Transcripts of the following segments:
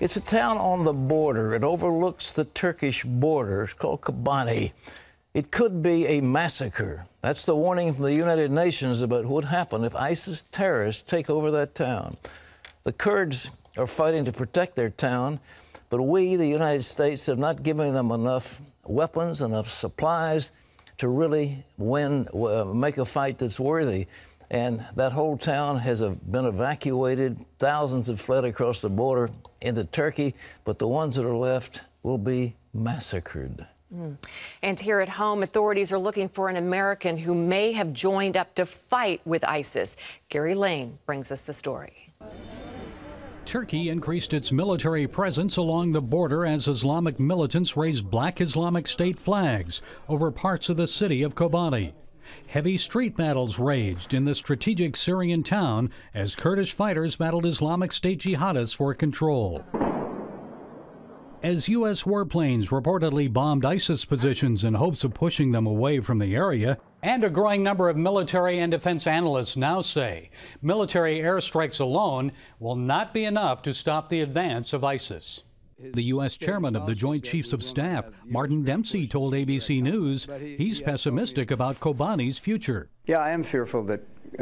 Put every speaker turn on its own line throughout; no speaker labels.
It's a town on the border. It overlooks the Turkish border. It's called Kobani. It could be a massacre. That's the warning from the United Nations about what would happen if ISIS terrorists take over that town. The Kurds are fighting to protect their town, but we, the United States, have not given them enough weapons, enough supplies to really win, make a fight that's worthy. And that whole town has been evacuated. Thousands have fled across the border into Turkey, but the ones that are left will be massacred.
And here at home, authorities are looking for an American who may have joined up to fight with ISIS. Gary Lane brings us the story.
Turkey increased its military presence along the border as Islamic militants raised Black Islamic State flags over parts of the city of Kobani. Heavy street battles raged in the strategic Syrian town as Kurdish fighters battled Islamic State jihadists for control. As U.S. warplanes reportedly bombed ISIS positions in hopes of pushing them away from the area, and a growing number of military and defense analysts now say military airstrikes alone will not be enough to stop the advance of ISIS. The U.S. chairman of the Joint Chiefs of Staff, Martin Dempsey, told ABC News he's pessimistic about Kobani's future.
Yeah, I am fearful that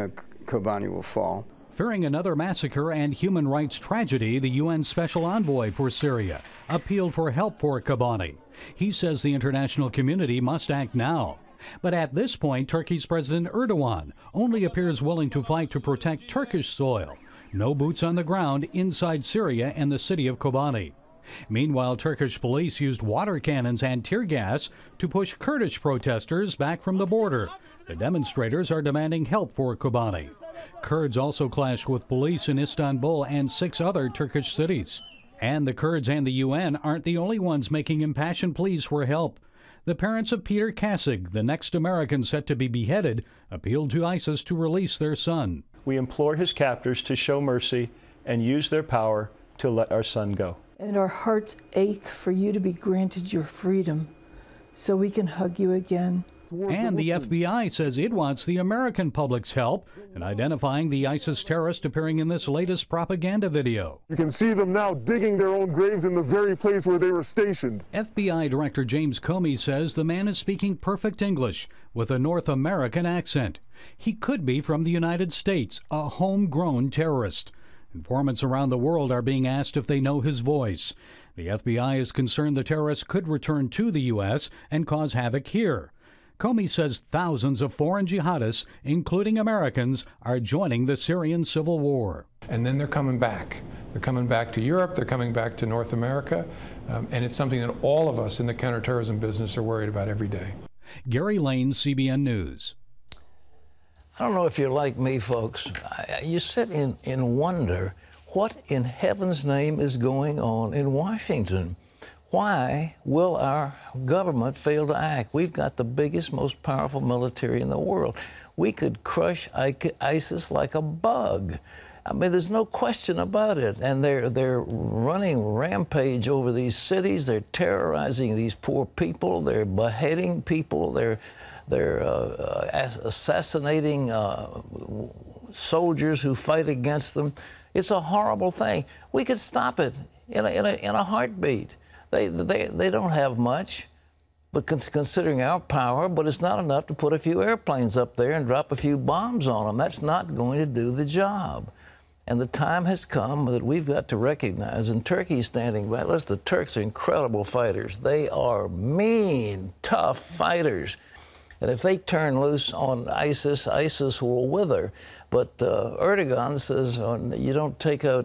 Kobani will fall.
Fearing another massacre and human rights tragedy, the UN Special Envoy for Syria appealed for help for Kobani. He says the international community must act now. But at this point, Turkey's President Erdogan only appears willing to fight to protect Turkish soil. No boots on the ground inside Syria and the city of Kobani. Meanwhile, Turkish police used water cannons and tear gas to push Kurdish protesters back from the border. The demonstrators are demanding help for Kobani. Kurds also clashed with police in Istanbul and 6 other Turkish cities. And the Kurds and the UN aren't the only ones making impassioned pleas for help. The parents of Peter Kasig, the next American set to be beheaded, appealed to ISIS to release their son.
We implore his captors to show mercy and use their power to let our son go.
And our hearts ache for you to be granted your freedom so we can hug you again.
And the FBI says it wants the American public's help in identifying the ISIS terrorist appearing in this latest propaganda video.
You can see them now digging their own graves in the very place where they were stationed.
FBI Director James Comey says the man is speaking perfect English with a North American accent. He could be from the United States, a homegrown terrorist. Informants around the world are being asked if they know his voice. The FBI is concerned the terrorist could return to the U.S. and cause havoc here. Comey says thousands of foreign jihadists, including Americans, are joining the Syrian civil war.
And then they're coming back. They're coming back to Europe, they're coming back to North America, and it's something that all of us in the counterterrorism business are worried about every day.
Gary Lane, CBN News.
I don't know if you're like me, folks. You sit in wonder, what in heaven's name is going on in Washington? Why will our government fail to act? We've got the biggest, most powerful military in the world. We could crush ISIS like a bug. I mean, there's no question about it. And they're running rampage over these cities. They're terrorizing these poor people. They're beheading people. They're assassinating soldiers who fight against them. It's a horrible thing. We could stop it in a heartbeat. They don't have much, but considering our power, but it's not enough to put a few airplanes up there and drop a few bombs on them. That's not going to do the job. And the time has come that we've got to recognize, and Turkey's standing by. Listen, the Turks are incredible fighters. They are mean, tough fighters. And if they turn loose on ISIS, ISIS will wither. But Erdogan says, you don't take out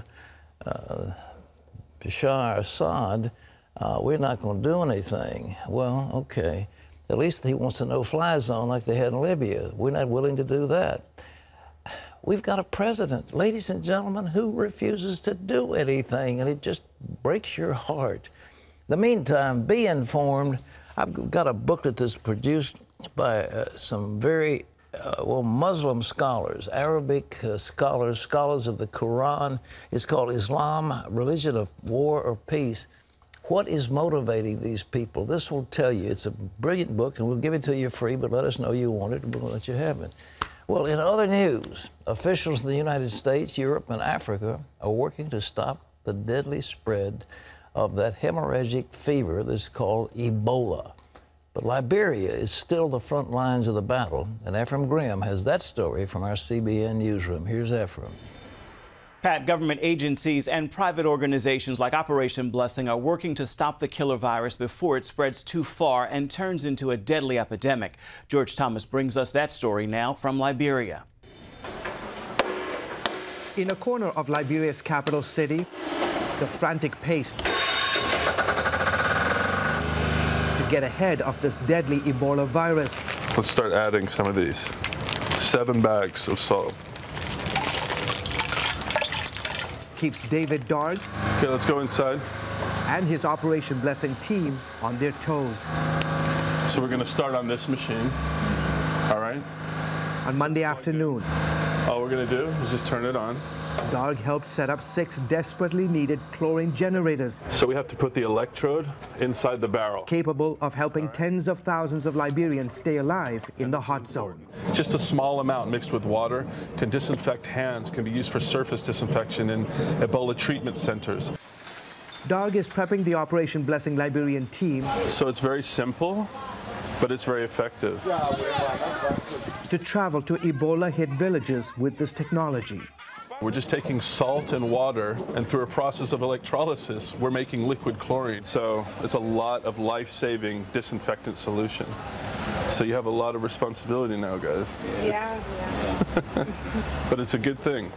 Bashar Assad, we're not going to do anything. Well, okay. At least he wants a no-fly zone like they had in Libya. We're not willing to do that. We've got a president, ladies and gentlemen, who refuses to do anything, and it just breaks your heart. In the meantime, be informed. I've got a booklet that's produced by some very Muslim scholars, Arabic scholars of the Quran. It's called Islam, Religion of War or Peace. What is motivating these people? This will tell you. It's a brilliant book, and we'll give it to you free, but let us know you want it, and we'll let you have it. Well, in other news, officials in the United States, Europe, and Africa are working to stop the deadly spread of that hemorrhagic fever that's called Ebola. But Liberia is still the front lines of the battle, and Ephraim Graham has that story from our CBN newsroom. Here's Ephraim.
Pat, government agencies and private organizations like Operation Blessing are working to stop the killer virus before it spreads too far and turns into a deadly epidemic. George Thomas brings us that story now from Liberia.
In a corner of Liberia's capital city, the frantic pace to get ahead of this deadly Ebola virus.
Let's start adding some of these. 7 bags of salt.
Keeps David Darg
Okay, let's go inside.
and his Operation Blessing team on their toes.
So we're gonna start on this machine, all right?
On Monday afternoon,
All we're gonna do is just turn it on.
Darg helped set up 6 desperately needed chlorine generators
So we have to put the electrode inside the barrel.
capable of helping tens of thousands of Liberians stay alive in the hot zone.
Just a small amount mixed with water can disinfect hands, can be used for surface disinfection in Ebola treatment centers.
Darg is prepping the Operation Blessing Liberian team
So it's very simple, but it's very effective.
to travel to Ebola-hit villages with this technology.
We're just taking salt and water, and through a process of electrolysis, we're making liquid chlorine. So it's a lot of life-saving disinfectant solution. So you have a lot of responsibility now, guys.
Yeah.
But it's a good thing.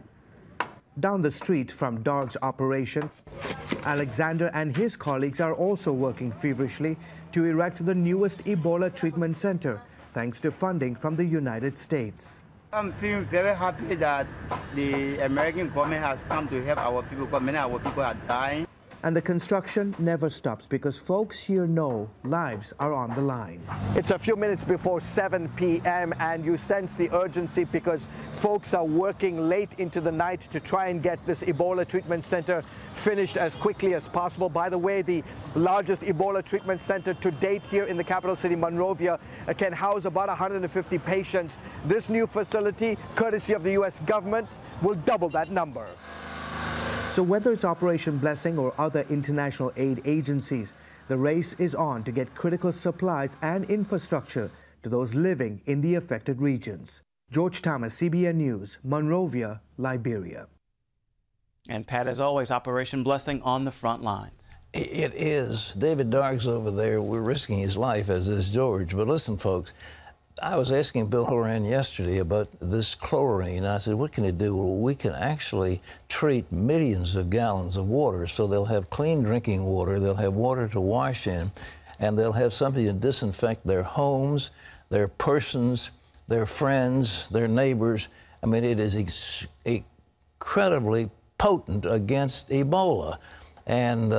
Down the street from Darg's operation, Alexander and his colleagues are also working feverishly to erect the newest Ebola treatment center, thanks to funding from the United States.
I'm feeling very happy that the American government has come to help our people, because many of our people are dying.
And the construction never stops because folks here know lives are on the line. It's a few minutes before 7 p.m. and you sense the urgency because folks are working late into the night to try and get this Ebola treatment center finished as quickly as possible. By the way, the largest Ebola treatment center to date here in the capital city, Monrovia, can house about 150 patients. This new facility, courtesy of the U.S. government, will double that number. So whether it's Operation Blessing or other international aid agencies, the race is on to get critical supplies and infrastructure to those living in the affected regions. George Thomas, CBN News, Monrovia, Liberia.
And Pat, as always, Operation Blessing on the front lines.
It is. David Darg's over there. We're risking his life, as is George. But listen, folks, I was asking Bill Horan yesterday about this chlorine. I said, what can it do? Well, we can actually treat millions of gallons of water, so they'll have clean drinking water, they'll have water to wash in, and they'll have something to disinfect their homes, their persons, their friends, their neighbors. I mean, it is incredibly potent against Ebola. And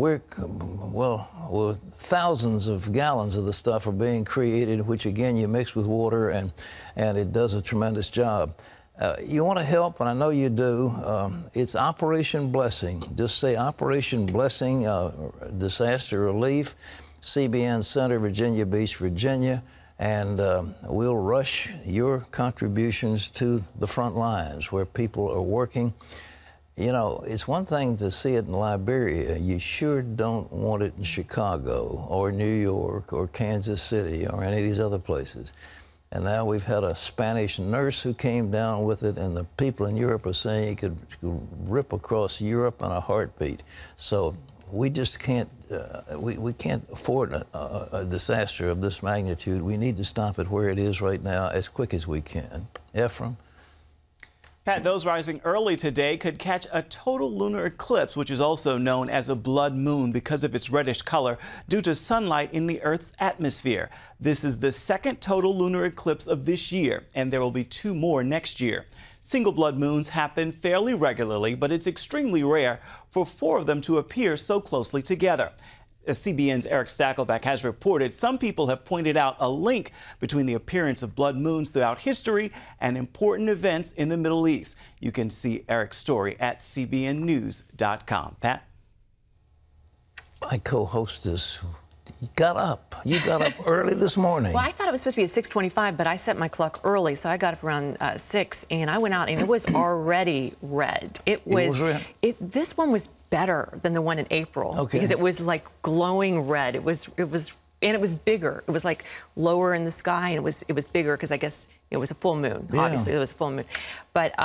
thousands of gallons of the stuff are being created, which again you mix with water, and it does a tremendous job. You want to help, and I know you do. It's Operation Blessing. Just say Operation Blessing, Disaster Relief, CBN Center, Virginia Beach, Virginia, and we'll rush your contributions to the front lines where people are working. You know, it's one thing to see it in Liberia. You sure don't want it in Chicago or New York or Kansas City or any of these other places. And now we've had a Spanish nurse who came down with it, and the people in Europe are saying it could rip across Europe in a heartbeat. So we just can't, we can't afford a disaster of this magnitude. We need to stop it where it is right now as quick as we can. Ephraim?
Pat, those rising early today could catch a total lunar eclipse, which is also known as a blood moon because of its reddish color due to sunlight in the Earth's atmosphere. This is the second total lunar eclipse of this year, and there will be 2 more next year. Single blood moons happen fairly regularly, but it's extremely rare for 4 of them to appear so closely together. As CBN's Eric Stakelbeck has reported, some people have pointed out a link between the appearance of blood moons throughout history and important events in the Middle East. You can see Eric's story at cbnnews.com. Pat?
My co-hostess got up. You got up early this morning.
Well, I thought it was supposed to be at 6:25, but I set my clock early, so I got up around 6, and I went out, and it was already red. It was
red?
This one was better than the one in April,
Okay.
because it was like glowing red. It was bigger. It was like lower in the sky, and it was bigger because I guess it was a full moon.
Yeah.
Obviously, it was a full moon, but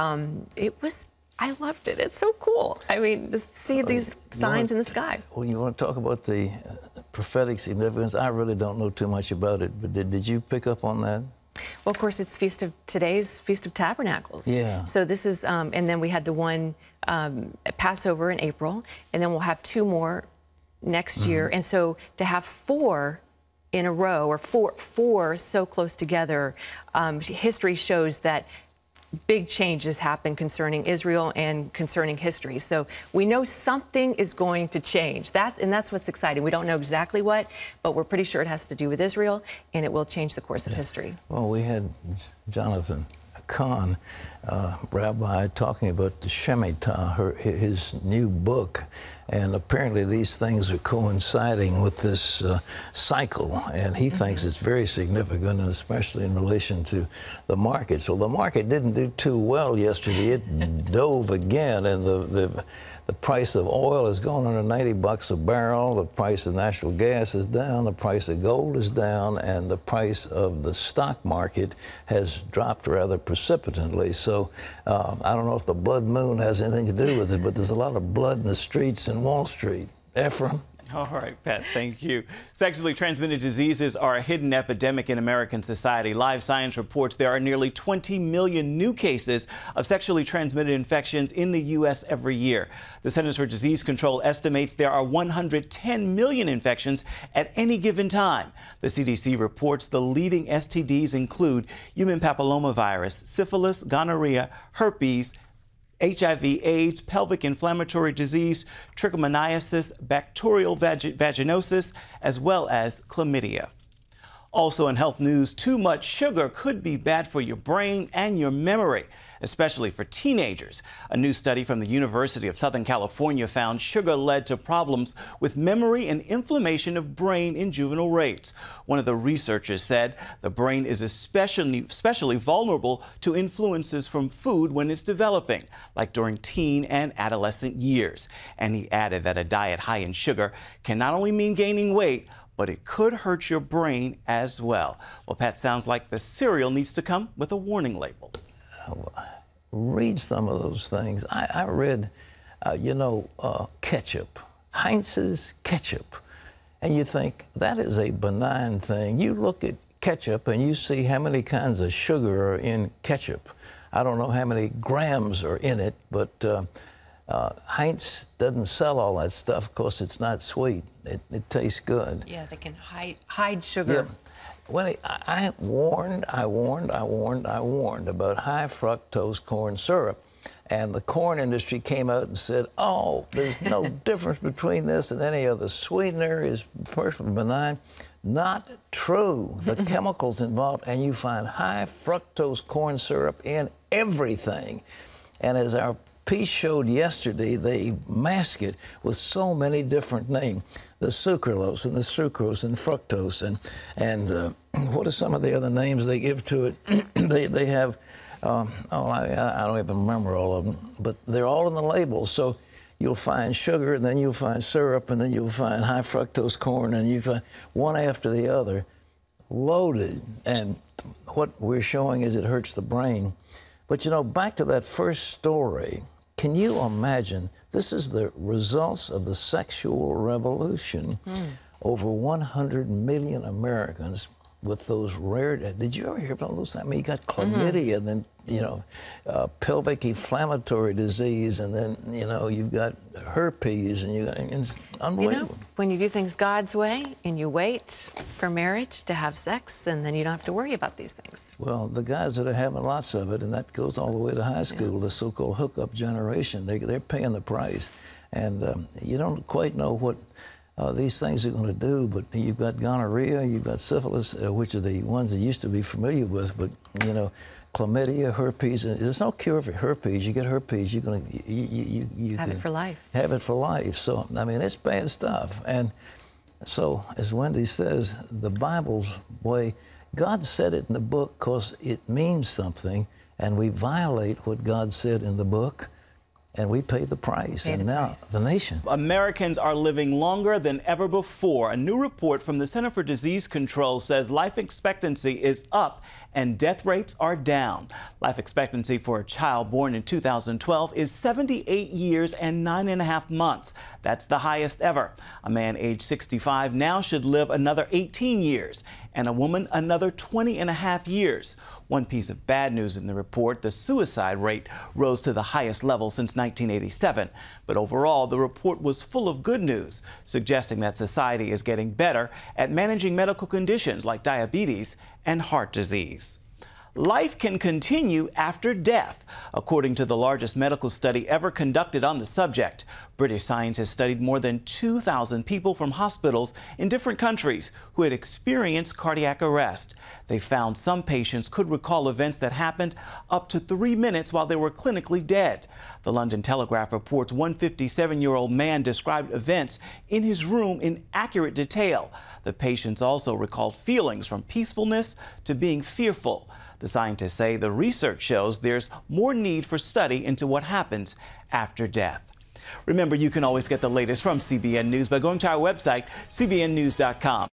I loved it. It's so cool. I mean, to see these signs in the sky.
When you want to talk about the prophetic significance, I really don't know too much about it, but did you pick up on that?
Well, of course, it's today's Feast of Tabernacles.
Yeah.
So this is, and then we had the one Passover in April, and then we'll have 2 more next year. And so to have 4 in a row, or four so close together, history shows that big changes happen concerning Israel and concerning history. So we know something is going to change. That's what's exciting. We don't know exactly what, but we're pretty sure it has to do with Israel, and it will change the course of history.
Well, we had Jonathan Kahn, rabbi, talking about the Shemitah, his new book, and apparently these things are coinciding with this cycle, and he thinks it's very significant, and especially in relation to the market. So the market didn't do too well yesterday. It dove again, and the price of oil has gone under $90 a barrel. The price of natural gas is down. The price of gold is down. And the price of the stock market has dropped rather precipitantly. So I don't know if the blood moon has anything to do with it, but there's a lot of blood in the streets in Wall Street. Ephraim?
All right, Pat, thank you. Sexually transmitted diseases are a hidden epidemic in American society. Live Science reports there are nearly 20 million new cases of sexually transmitted infections in the U.S. every year. The Centers for Disease Control estimates there are 110 million infections at any given time. The CDC reports the leading STDs include human papillomavirus, syphilis, gonorrhea, herpes, HIV/AIDS, pelvic inflammatory disease, trichomoniasis, bacterial vaginosis, as well as chlamydia. Also in health news, too much sugar could be bad for your brain and your memory, especially for teenagers. A new study from the University of Southern California found sugar led to problems with memory and inflammation of brain in juvenile rates. One of the researchers said the brain is especially vulnerable to influences from food when it's developing, like during teen and adolescent years. And he added that a diet high in sugar can not only mean gaining weight, but it could hurt your brain as well. Well, Pat, sounds like the cereal needs to come with a warning label.
Read some of those things. I read, ketchup, Heinz's ketchup, and you think that is a benign thing. You look at ketchup and you see how many kinds of sugar are in ketchup. I don't know how many grams are in it, but Heinz doesn't sell all that stuff. Of course, it's not sweet. It tastes good.
Yeah, they can hide sugar.
Yeah. Well, I warned about high fructose corn syrup. And the corn industry came out and said, oh, there's no difference between this and any other sweetener. Is perfectly benign. Not true. The chemicals involved, and you find high fructose corn syrup in everything. And as our piece showed yesterday, they mask it with so many different names. The sucralose and the sucrose and fructose and what are some of the other names they give to it? they have, I don't even remember all of them, but they're all in the label. So you'll find sugar, and then you'll find syrup, and then you'll find high fructose corn, and you find one after the other, loaded. And what we're showing is it hurts the brain. But back to that first story, can you imagine, this is the results of the sexual revolution. Over 100 million Americans with those rare, did you ever hear about those? I mean, you got chlamydia, and then, pelvic inflammatory disease, and then, you've got herpes, and it's unbelievable.
When you do things God's way and you wait for marriage to have sex, and then you don't have to worry about these things.
Well, the guys that are having lots of it, and that goes all the way to high school, the so-called hookup generation, they're paying the price. And you don't quite know what these things are going to do, but you've got gonorrhea, you've got syphilis, which are the ones that you used to be familiar with, but, chlamydia, herpes. There's no cure for herpes. You get herpes, you're going to... You
have it for life.
Have it for life. So, I mean, it's bad stuff. And So, as Wendy says, the Bible's way, God said it in the book because it means something, and we violate what God said in the book, and we pay the price. And now the nation.
Americans are living longer than ever before. A new report from the Center for Disease Control says life expectancy is up and death rates are down. Life expectancy for a child born in 2012 is 78 years and 9.5 months. That's the highest ever. A man age 65 now should live another 18 years, and a woman another 20.5 years. One piece of bad news in the report, the suicide rate rose to the highest level since 1987. But overall, the report was full of good news, suggesting that society is getting better at managing medical conditions like diabetes and heart disease. Life can continue after death, according to the largest medical study ever conducted on the subject. British scientists studied more than 2,000 people from hospitals in different countries who had experienced cardiac arrest. They found some patients could recall events that happened up to 3 minutes while they were clinically dead. The London Telegraph reports one 57-year-old man described events in his room in accurate detail. The patients also recalled feelings from peacefulness to being fearful. The scientists say the research shows there's more need for study into what happens after death. Remember, you can always get the latest from CBN News by going to our website, cbnnews.com.